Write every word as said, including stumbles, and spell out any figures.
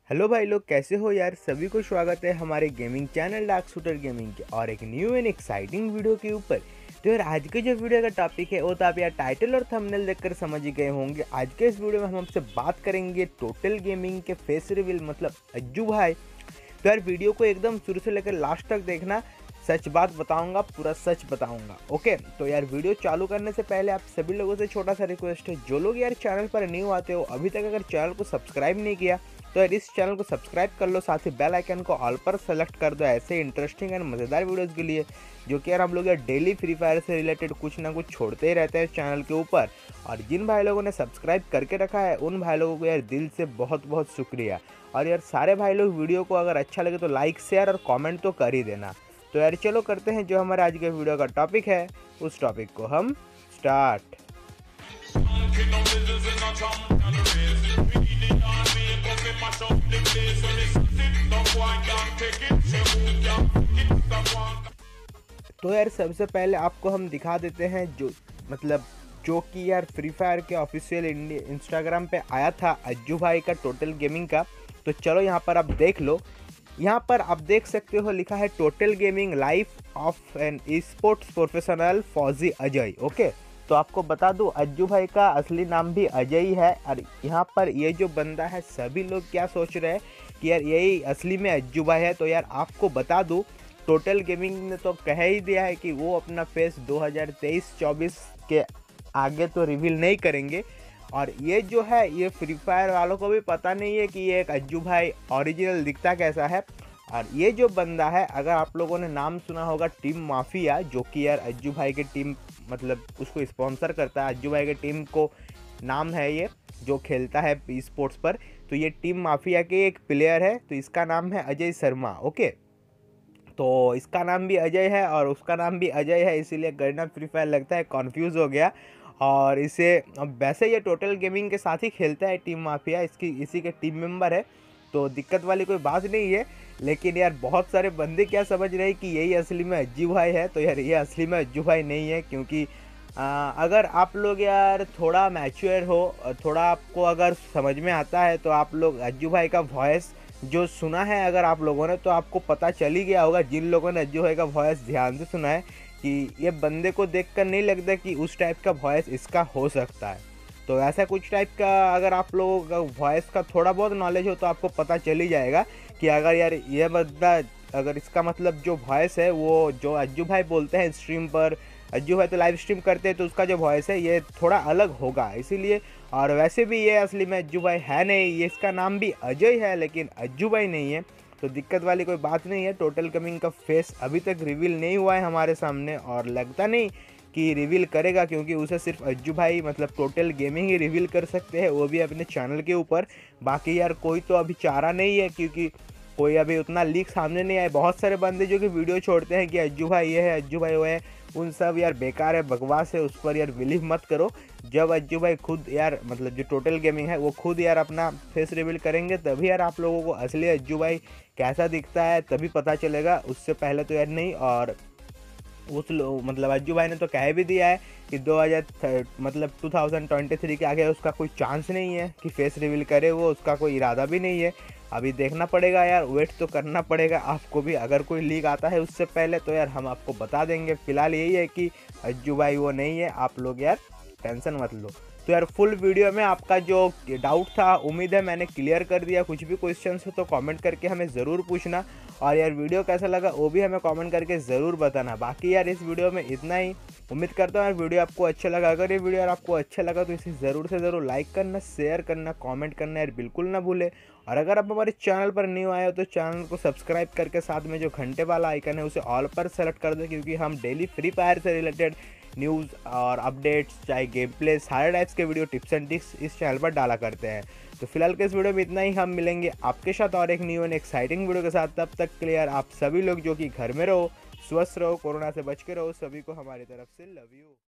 Hello भाई लोग, कैसे हो यार। सभी को स्वागत है हमारे gaming channel dark shooter gaming के और एक न्यू एंड एक्साइटिंग वीडियो के ऊपर। तो यार आज के जो वीडियो का टॉपिक है वो तो आप यार टाइटल और थंबनेल देखकर समझ ही गए होंगे। आज के इस वीडियो में हम आपसे बात करेंगे टोटल गेमिंग के फेस रिवील मतलब अज्जू भाई। तो यार वीडियो को एकदम शुरू से लेकर लास्ट तक देखना, सच बात बताऊंगा, पूरा सच बताऊंगा। ओके, तो यार वीडियो चालू करने से पहले आप सभी लोगों से छोटा सा रिक्वेस्ट है, जो लोग यार चैनल पर न्यू आते हो अभी तक अगर चैनल को सब्सक्राइब नहीं किया तो यार इस चैनल को सब्सक्राइब कर लो, साथ ही बेल आइकन को ऑल पर सेलेक्ट कर दो ऐसे इंटरेस्टिंग एंड मज़ेदार वीडियोस के लिए, जो कि यार हम लोग यार डेली फ्री फायर से रिलेटेड कुछ ना कुछ छोड़ते ही रहते हैं चैनल के ऊपर। और जिन भाई लोगों ने सब्सक्राइब करके रखा है उन भाई लोगों को यार दिल से बहुत बहुत शुक्रिया। और यार सारे भाई लोग वीडियो को अगर अच्छा लगे तो लाइक शेयर और कॉमेंट तो कर ही देना। तो यार चलो करते हैं जो हमारे आज के वीडियो का टॉपिक है, उस टॉपिक को हम स्टार्ट। तो यार सबसे पहले आपको हम दिखा देते हैं जो मतलब जो कि यार फ्री फायर के ऑफिशियल इंस्टाग्राम पे आया था अज्जू भाई का टोटल गेमिंग का। तो चलो यहाँ पर आप देख लो, यहाँ पर आप देख सकते हो लिखा है total gaming life of an e sports professional Fauji Ajay. Okay, तो आपको बता दूं अज्जू भाई का असली नाम भी अजय ही है। और यहाँ पर ये जो बंदा है सभी लोग क्या सोच रहे हैं कि यार यही असली में अज्जू भाई है। तो यार आपको बता दूं टोटल गेमिंग ने तो कह ही दिया है कि वो अपना फेस दो हज़ार तेईस चौबीस के आगे तो रिवील नहीं करेंगे। और ये जो है ये फ्री फायर वालों को भी पता नहीं है कि ये एक अज्जू भाई ओरिजिनल दिखता कैसा है। और ये जो बंदा है, अगर आप लोगों ने नाम सुना होगा टीम माफिया, जो कि यार अज्जू भाई की टीम मतलब उसको स्पॉन्सर करता है, अज्जू भाई की टीम को नाम है ये जो खेलता है ई स्पोर्ट्स पर। तो ये टीम माफिया के एक प्लेयर है, तो इसका नाम है अजय शर्मा। ओके, तो इसका नाम भी अजय है और उसका नाम भी अजय है, इसीलिए गरना फ्री फायर लगता है कन्फ्यूज़ हो गया। और इसे अब वैसे ये टोटल गेमिंग के साथ ही खेलता है टीम माफिया, इसकी इसी के टीम मेंबर है, तो दिक्कत वाली कोई बात नहीं है। लेकिन यार बहुत सारे बंदे क्या समझ रहे हैं कि यही असली में अज्जू भाई है। तो यार ये असली में अज्जू भाई नहीं है, क्योंकि आ, अगर आप लोग यार थोड़ा मैच्योर हो, थोड़ा आपको अगर समझ में आता है तो आप लोग अज्जू भाई का वॉइस जो सुना है अगर आप लोगों ने, तो आपको पता चल ही गया होगा, जिन लोगों ने अज्जू भाई का वॉइस ध्यान से सुना है, कि ये बंदे को देखकर नहीं लगता कि उस टाइप का वॉइस इसका हो सकता है। तो ऐसा कुछ टाइप का अगर आप लोगों का वॉइस का थोड़ा बहुत नॉलेज हो तो आपको पता चल ही जाएगा कि अगर यार ये बंदा, अगर इसका मतलब जो वॉइस है वो जो अज्जू भाई बोलते हैं स्ट्रीम पर, अज्जू भाई तो लाइव स्ट्रीम करते हैं, तो उसका जो वॉइस है ये थोड़ा अलग होगा इसीलिए। और वैसे भी ये असली में अज्जू भाई है नहीं, ये इसका नाम भी अजय है लेकिन अज्जू भाई नहीं है, तो दिक्कत वाली कोई बात नहीं है। टोटल गेमिंग का फेस अभी तक रिवील नहीं हुआ है हमारे सामने और लगता नहीं कि रिवील करेगा, क्योंकि उसे सिर्फ अज्जू भाई मतलब टोटल गेमिंग ही रिवील कर सकते हैं, वो भी अपने चैनल के ऊपर। बाकी यार कोई तो अभी चारा नहीं है, क्योंकि कोई अभी उतना लीक सामने नहीं आया। बहुत सारे बंदे जो कि वीडियो छोड़ते हैं कि अज्जू भाई ये है, अज्जू भाई वो है, उन सब यार बेकार है, बकवास है, उस पर यार बिलीव मत करो। जब अज्जू भाई खुद यार मतलब जो टोटल गेमिंग है वो खुद यार अपना फेस रिवील करेंगे तभी यार आप लोगों को असली अज्जू भाई कैसा दिखता है तभी पता चलेगा, उससे पहले तो यार नहीं। और उस मतलब अज्जू भाई ने तो कह भी दिया है कि दो हज़ार मतलब दो हज़ार तेईस के आगे उसका कोई चांस नहीं है कि फेस रिवील करे, वो उसका कोई इरादा भी नहीं है। अभी देखना पड़ेगा यार, वेट तो करना पड़ेगा आपको भी। अगर कोई लीक आता है उससे पहले तो यार हम आपको बता देंगे। फिलहाल यही है कि अज्जू भाई वो नहीं है, आप लोग यार टेंशन मत लो। तो यार फुल वीडियो में आपका जो डाउट था उम्मीद है मैंने क्लियर कर दिया। कुछ भी क्वेश्चन हो तो कमेंट करके हमें ज़रूर पूछना, और यार वीडियो कैसा लगा वो भी हमें कमेंट करके ज़रूर बताना। बाकी यार इस वीडियो में इतना ही, उम्मीद करता हूँ यार वीडियो आपको अच्छा लगा। अगर ये वीडियो यार आपको अच्छा लगा तो इसे ज़रूर से ज़रूर लाइक करना, शेयर करना, कमेंट करना यार बिल्कुल ना भूले। और अगर आप हमारे चैनल पर न्यू आए हो तो चैनल को सब्सक्राइब करके साथ में जो घंटे वाला आइकन है उसे ऑल पर सेलेक्ट कर दो, क्योंकि हम डेली फ्री फायर से रिलेटेड न्यूज़ और अपडेट्स, चाहे गेम प्ले, सारे टाइप्स के वीडियो टिप्स एंड ट्रिक्स इस चैनल पर डाला करते हैं। तो फिलहाल के इस वीडियो में इतना ही, हम मिलेंगे आपके साथ और एक न्यू एंड एक्साइटिंग वीडियो के साथ। तब तक क्लियर आप सभी लोग जो कि घर में रहो, स्वस्थ रहो, कोरोना से बच के रहो, सभी को हमारी तरफ से लव यू।